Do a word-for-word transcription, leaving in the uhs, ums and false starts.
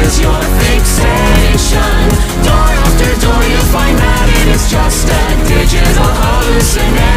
is your fixation. Door after door you find that it is just a digital hallucination.